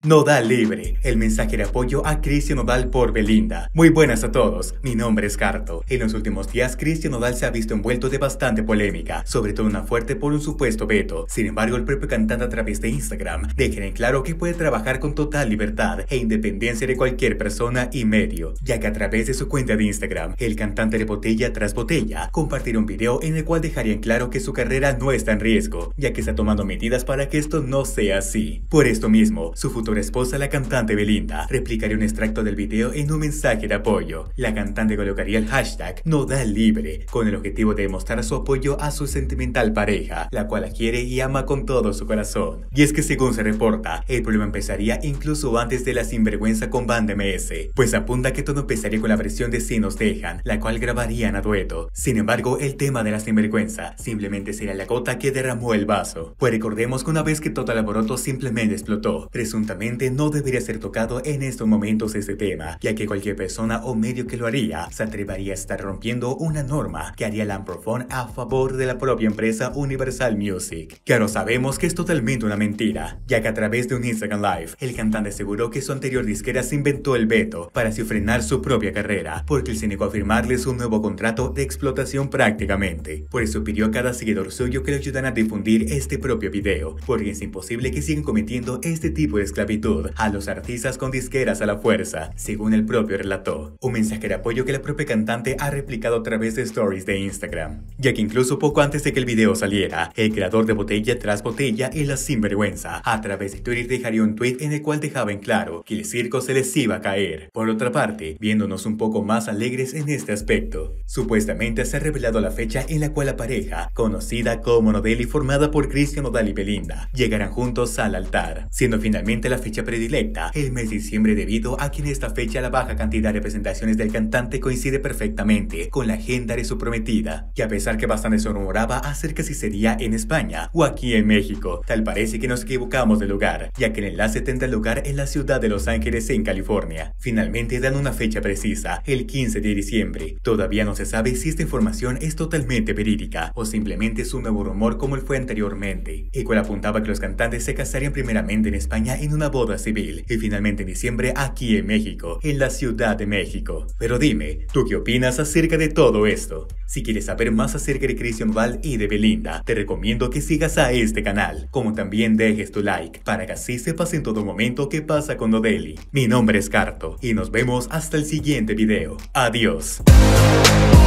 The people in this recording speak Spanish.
Nodal libre, el mensaje de apoyo a Cristian Nodal por Belinda. Muy buenas a todos, mi nombre es Carto. En los últimos días Cristian Nodal se ha visto envuelto de bastante polémica, sobre todo una fuerte por un supuesto veto. Sin embargo, el propio cantante a través de Instagram deja en claro que puede trabajar con total libertad e independencia de cualquier persona y medio, ya que a través de su cuenta de Instagram, el cantante de Botella tras Botella compartirá un video en el cual dejaría en claro que su carrera no está en riesgo, ya que está tomando medidas para que esto no sea así. Por esto mismo, su futura esposa, la cantante Belinda, replicaría un extracto del video en un mensaje de apoyo. La cantante colocaría el hashtag Nodal libre, con el objetivo de demostrar su apoyo a su sentimental pareja, la cual la quiere y ama con todo su corazón. Y es que según se reporta, el problema empezaría incluso antes de la sinvergüenza con Banda MS, pues apunta que todo empezaría con la versión de Si nos dejan, la cual grabarían a dueto. Sin embargo, el tema de la sinvergüenza simplemente sería la gota que derramó el vaso, pues recordemos que una vez que todo el alboroto simplemente explotó, presuntamente no debería ser tocado en estos momentos este tema, ya que cualquier persona o medio que lo haría se atrevería a estar rompiendo una norma que haría la Amprofon a favor de la propia empresa Universal Music. Claro, sabemos que es totalmente una mentira, ya que a través de un Instagram Live, el cantante aseguró que su anterior disquera se inventó el veto para así frenar su propia carrera, porque él se negó a firmarles un nuevo contrato de explotación prácticamente. Por eso pidió a cada seguidor suyo que le ayudaran a difundir este propio video, porque es imposible que sigan cometiendo este tipo de esclavitud a los artistas con disqueras a la fuerza, según el propio relató. Un mensaje de apoyo que la propia cantante ha replicado a través de stories de Instagram, ya que incluso poco antes de que el video saliera, el creador de Botella tras Botella y La Sinvergüenza, a través de Twitter dejaría un tweet en el cual dejaba en claro que el circo se les iba a caer. Por otra parte, viéndonos un poco más alegres en este aspecto, supuestamente se ha revelado la fecha en la cual la pareja, conocida como Nodal y formada por Cristian Nodal y Belinda, llegarán juntos al altar, siendo finalmente la fecha predilecta el mes de diciembre, debido a que en esta fecha la baja cantidad de presentaciones del cantante coincide perfectamente con la agenda de su prometida, y a pesar que bastante se rumoraba acerca si sería en España o aquí en México, tal parece que nos equivocamos de lugar, ya que el enlace tendrá lugar en la ciudad de Los Ángeles en California. Finalmente dan una fecha precisa, el 15 de diciembre. Todavía no se sabe si esta información es totalmente verídica o simplemente es un nuevo rumor como el fue anteriormente, el cual apuntaba que los cantantes se casarían primeramente en España en una boda civil y finalmente en diciembre aquí en México, en la Ciudad de México. Pero dime, ¿tú qué opinas acerca de todo esto? Si quieres saber más acerca de Cristian Nodal y de Belinda, te recomiendo que sigas a este canal, como también dejes tu like, para que así sepas en todo momento qué pasa con Nodeli. Mi nombre es Carto, y nos vemos hasta el siguiente video. Adiós.